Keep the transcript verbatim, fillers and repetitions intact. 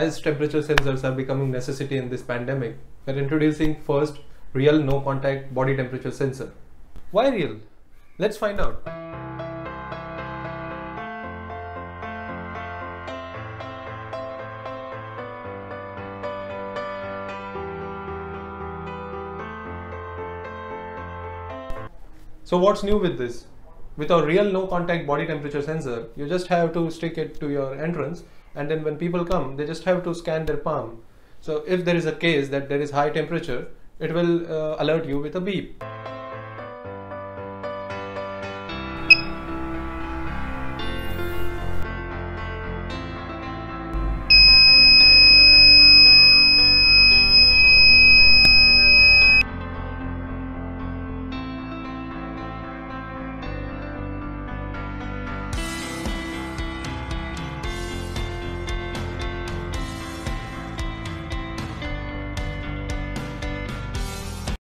as temperature sensors are becoming necessity in this pandemic, we're introducing first real no contact body temperature sensor. Why real? Let's find out. So what's new with this? With our real no contact body temperature sensor, you just have to stick it to your entrance, and then when people come, they just have to scan their palm. So if there is a case that there is high temperature, it will uh, alert you with a beep.